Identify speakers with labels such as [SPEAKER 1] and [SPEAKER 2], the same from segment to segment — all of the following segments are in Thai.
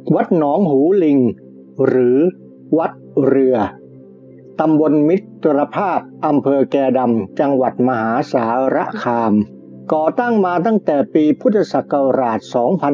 [SPEAKER 1] วัดหนองหูลิงหรือวัดเรือตำบลมิตรภาพอำเภอแกดำจังหวัดมหาสารคามก่อตั้งมาตั้งแต่ปีพุทธศักราช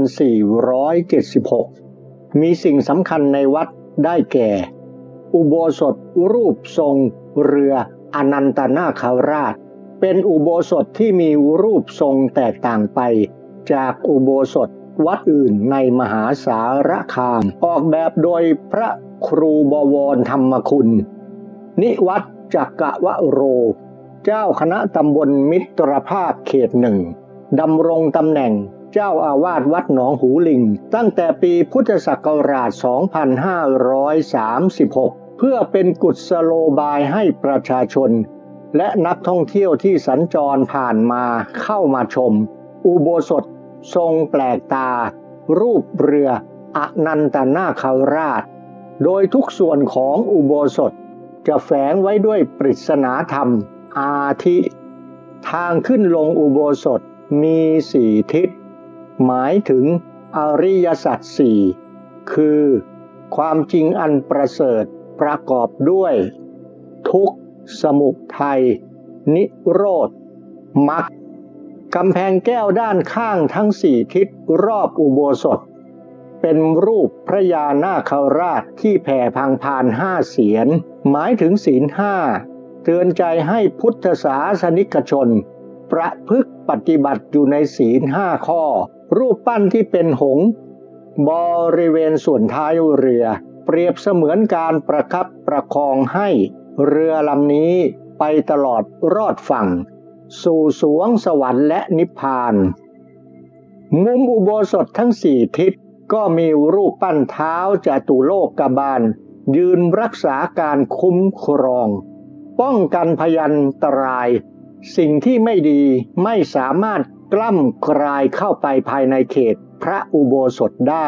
[SPEAKER 1] 2476 มีสิ่งสำคัญในวัดได้แก่ อุโบสถรูปทรงเรืออนันตนาคราชเป็นอุโบสถที่มีรูปทรงแตกต่างไปจากอุโบสถวัดอื่นในมหาสารคามออกแบบโดยพระครูบวรธรรมคุณนิวัฒน์จักรวโรเจ้าคณะตำบลมิตรภาพเขต 1ดำรงตำแหน่งเจ้าอาวาสวัดหนองหูลิงตั้งแต่ปีพุทธศักราช 2536 เพื่อเป็นกุศโลบายให้ประชาชนและนักท่องเที่ยวที่สัญจรผ่านมาเข้ามาชมอุโบสถทรงแปลกตารูปเรืออนันตนาคราชโดยทุกส่วนของอุโบสถจะแฝงไว้ด้วยปริศนาธรรมอาทิทางขึ้นลงอุโบสถมี4 ทิศหมายถึงอริยสัจ4คือความจริงอันประเสริฐประกอบด้วยทุกข์สมุทัยนิโรธมรรคกำแพงแก้วด้านข้างทั้ง4 ทิศรอบอุโบสถเป็นรูปพระยานาคราชที่แผ่พังพาน5 เสียรหมายถึงศีล 5เตือนใจให้พุทธศาสนิกชนประพฤติปฏิบัติอยู่ในศีล 5 ข้อรูปปั้นที่เป็นหงส์บริเวณส่วนท้ายเรือเปรียบเสมือนการประคับประคองให้เรือลำนี้ไปตลอดรอดฝั่งสู่สวงสวรรค์และนิพพานมุมอุโบสถทั้ง4 ทิศก็มีรูปปั้นเท้าจตุโลกบาลยืนรักษาการคุ้มครองป้องกันพยันตรายสิ่งที่ไม่ดีไม่สามารถกล้ำกลายเข้าไปภายในเขตพระอุโบสถได้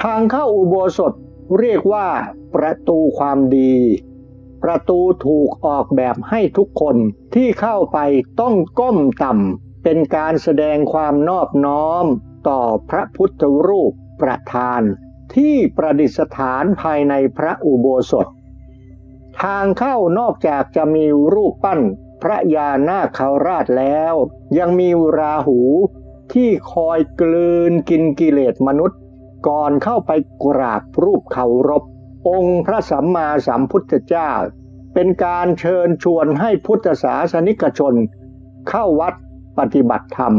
[SPEAKER 1] ทางเข้าอุโบสถเรียกว่าประตูความดี ประตูถูกออกแบบให้ทุกคนที่เข้าไปต้องก้มต่ำเป็นการแสดงความนอบน้อมต่อพระพุทธรูปประธานที่ประดิษฐานภายในพระอุโบสถทางเข้านอกจากจะมีรูปปั้นพระยานาคราชแล้วยังมีราหูที่คอยกลืนกินกิเลสมนุษย์ก่อนเข้าไปกราบรูปเคารพองค์พระสัมมาสัมพุทธเจ้าเป็นการเชิญชวนให้พุทธศาสนิกชนเข้าวัดปฏิบัติธรรม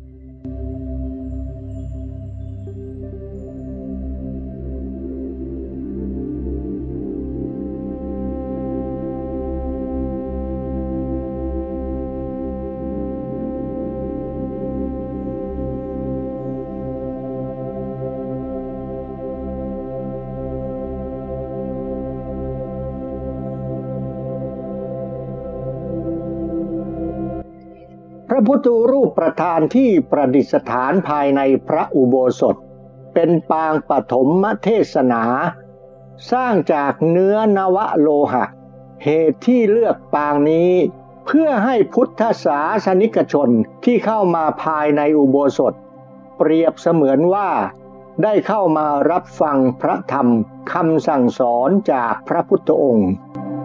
[SPEAKER 1] พระพุทธรูปประธานที่ประดิษฐานภายในพระอุโบสถเป็นปางปฐมเทศนาสร้างจากเนื้อนวโลหะเหตุที่เลือกปางนี้เพื่อให้พุทธศาสนิกชนที่เข้ามาภายในอุโบสถเปรียบเสมือนว่าได้เข้ามารับฟังพระธรรมคำสั่งสอนจากพระพุทธองค์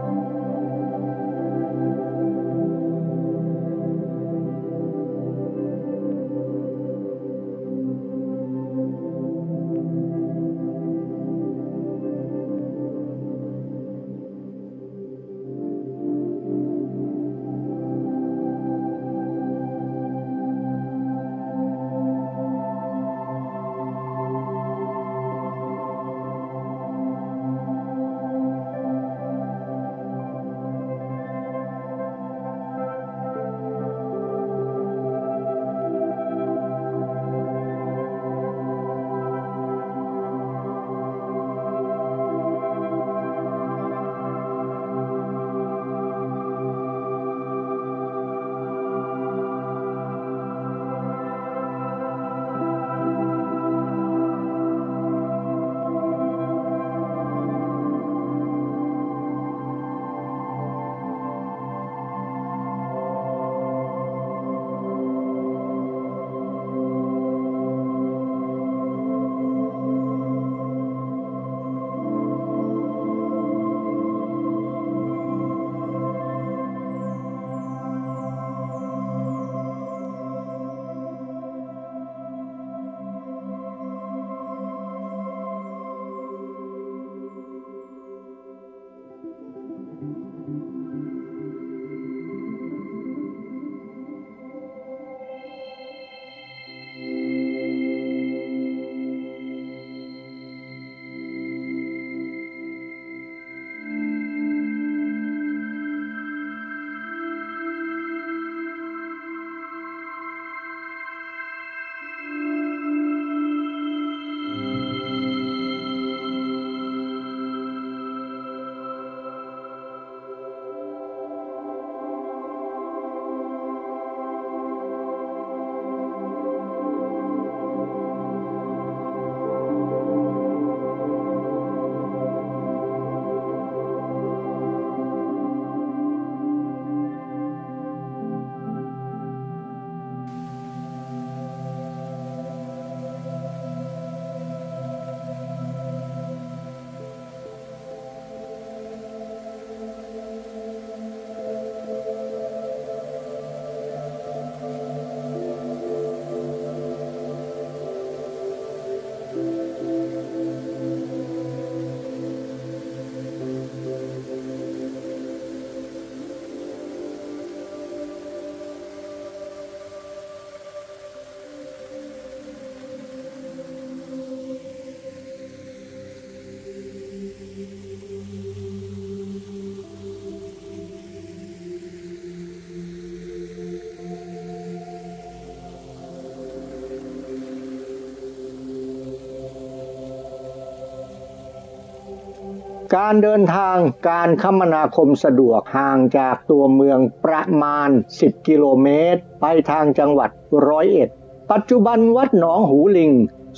[SPEAKER 1] การเดินทางการคมนาคมสะดวกห่างจากตัวเมืองประมาณ10กิโลเมตรไปทางจังหวัด101ปัจจุบันวัดหนองหูลิง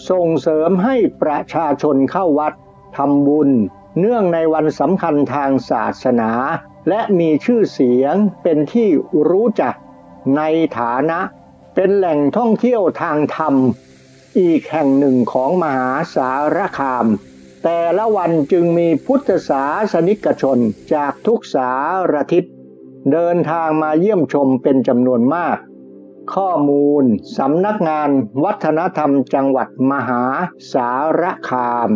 [SPEAKER 1] ส่งเสริมให้ประชาชนเข้าวัดทำบุญเนื่องในวันสำคัญทางศาสนาและมีชื่อเสียงเป็นที่รู้จักในฐานะเป็นแหล่งท่องเที่ยวทางธรรมอีกแห่งหนึ่งของมหาสารคามแต่ละวันจึงมีพุทธศาสนิกชนจากทุกสารทิศเดินทางมาเยี่ยมชมเป็นจำนวนมากข้อมูลสำนักงานวัฒนธรรมจังหวัดมหาสารคาม